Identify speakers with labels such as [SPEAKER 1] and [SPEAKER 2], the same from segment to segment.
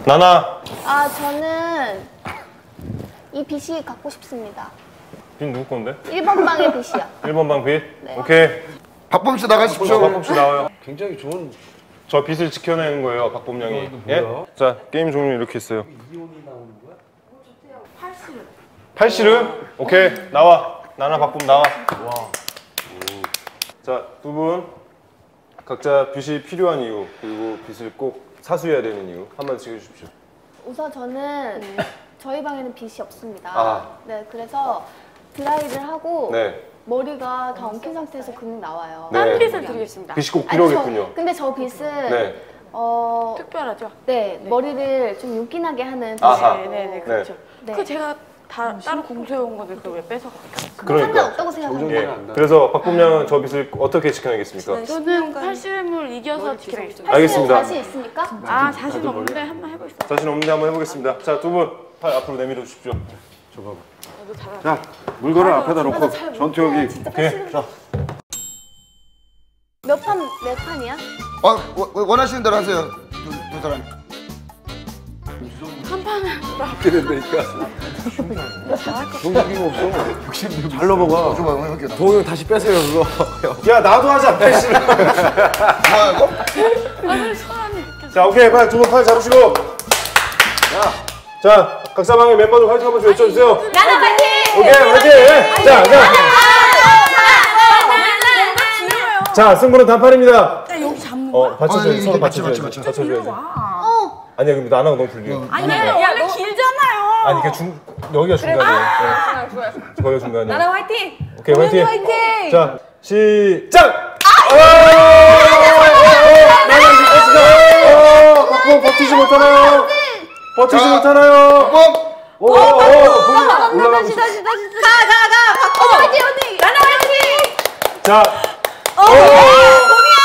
[SPEAKER 1] 나나.
[SPEAKER 2] 저는 이 빗이 갖고 싶습니다.
[SPEAKER 1] 빗 누구 건데?
[SPEAKER 2] 1번 방의 빗이요.
[SPEAKER 1] 1번 방 빗?
[SPEAKER 2] 네.
[SPEAKER 1] 오케이.
[SPEAKER 3] 박범 씨 나가십시오.
[SPEAKER 1] 박범 씨 나와요.
[SPEAKER 4] 굉장히 좋은.
[SPEAKER 1] 저 빗을 지켜내는 거예요, 박범 양이. 예? 자, 게임 종류 이렇게 있어요. 팔씨름? 오케이. 나와. 나나 박범 나와. 와. 자, 두 분 각자 빗이 필요한 이유, 그리고 빗을 꼭 사수해야 되는 이유 한 마디씩 해주십시오.
[SPEAKER 2] 우선 저는 저희 방에는 빗이 없습니다.
[SPEAKER 1] 아.
[SPEAKER 2] 네, 그래서 드라이를 하고
[SPEAKER 1] 네.
[SPEAKER 2] 머리가 다 엉킨 상태에서 그냥 나와요.
[SPEAKER 1] 네.
[SPEAKER 5] 딴 빗을 드리겠습니다.
[SPEAKER 1] 빗이 꼭 필요하겠군요.
[SPEAKER 2] 근데 저 빗은
[SPEAKER 1] 네.
[SPEAKER 5] 특별하죠?
[SPEAKER 2] 네, 머리를 좀 윤기나게 하는
[SPEAKER 1] 아하.
[SPEAKER 2] 빗이에요.
[SPEAKER 5] 네네, 그렇죠.
[SPEAKER 2] 네.
[SPEAKER 5] 그 제가 따로 공수해온 건데 그걸 왜 뺏어갈까요?
[SPEAKER 1] 그러니까.
[SPEAKER 2] 상관없다고 생각합니다.
[SPEAKER 1] 예. 그래서 박범 양은 저 빗을 어떻게 지켜내겠습니까?
[SPEAKER 5] 저는 팔씨름을 이겨서 지키겠습니다.
[SPEAKER 1] 알겠습니다.
[SPEAKER 2] 자신 있습니까?
[SPEAKER 5] 자신 없는데 한번 해보겠습니다.
[SPEAKER 1] 자신 없는데 한번 해보겠습니다. 자, 두 분 팔 앞으로 내밀어 주십시오.
[SPEAKER 4] 자, 물건을 앞에다 놓고 전투력이.
[SPEAKER 1] 오케이. 자.
[SPEAKER 2] 몇 판이야?
[SPEAKER 3] 원하시는 대로 하세요. 두 사람.
[SPEAKER 5] 한 판은
[SPEAKER 4] 이렇게 된다니까. 동기가 없어. 잘 넘어가.
[SPEAKER 3] 좀 해볼게요.
[SPEAKER 4] 동영 다시 빼세요 그거.
[SPEAKER 1] 야, 나도 하자. 팔씨름.
[SPEAKER 3] 뭐야 이거?
[SPEAKER 5] 사람이 이렇게.
[SPEAKER 1] 자, 오케이. 두 분 팔 잡으시고. 자, 각자 방의 멤버들 화이팅 한번 외쳐주세요.
[SPEAKER 2] 나나 파이팅!
[SPEAKER 1] 오케이, 화이팅! 자. 자, 승부는 단판입니다.
[SPEAKER 5] 여기 잡는 거야?
[SPEAKER 1] 받쳐줘야지. 서로
[SPEAKER 3] 맞지,
[SPEAKER 1] 받쳐줘야지.
[SPEAKER 3] 맞지.
[SPEAKER 1] 받쳐줘야지. 아니야, 근데 나나가 너무 불리해.
[SPEAKER 5] 아니야, 원래 길잖아요.
[SPEAKER 1] 아니, 여기가 중간이에요. 네. 거기가 중간이에요.
[SPEAKER 6] 나나 화이팅!
[SPEAKER 1] 오케이, 화이팅!
[SPEAKER 6] 화이팅!
[SPEAKER 1] 자, 시작! 나나 이겼어! 박봉 버티지 못하나요? 버티지 못하나요?
[SPEAKER 3] 박범.
[SPEAKER 1] 올라가고 있어.
[SPEAKER 6] 다시. 가! 박범 화이팅 언니! 나나 화이팅!
[SPEAKER 1] 자,
[SPEAKER 6] 몸이야!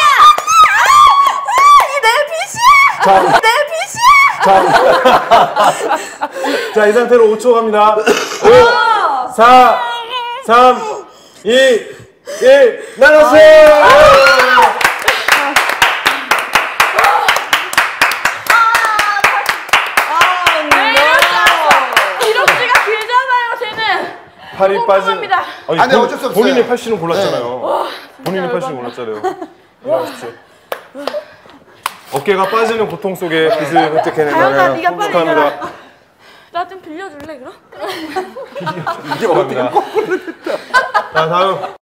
[SPEAKER 6] 이내 빗이야!
[SPEAKER 1] 자.
[SPEAKER 6] 내 빗이야!
[SPEAKER 1] 자, 이 상태로 5초 갑니다. 5, 4, 3, 2, 1, 나눴어요!
[SPEAKER 5] 기럭지가 길잖아요, 쟤는.
[SPEAKER 1] 팔이 빠진.
[SPEAKER 3] 아니, 어쩔 수 없어요.
[SPEAKER 1] 본인이 팔씨름 골랐잖아요. 본인이 팔씨름 골랐잖아요. 일어나십시오. 어깨가 빠지는 고통 속에 빗을 획득해낸
[SPEAKER 5] 다현아,
[SPEAKER 1] 나나요.
[SPEAKER 5] 네가 빨리
[SPEAKER 1] 축하합니다.
[SPEAKER 5] 나 좀 빌려줄래, 그럼?
[SPEAKER 1] 축하합니다. 자, 다음.